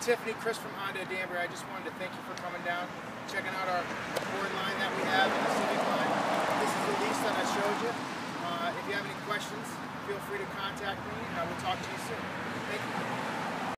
Tiffany, Chris from Honda Danbury. I just wanted to thank you for coming down, checking out our Ford line that we have, and the Civic line. This is the lease that I showed you. If you have any questions, feel free to contact me, and I will talk to you soon. Thank you.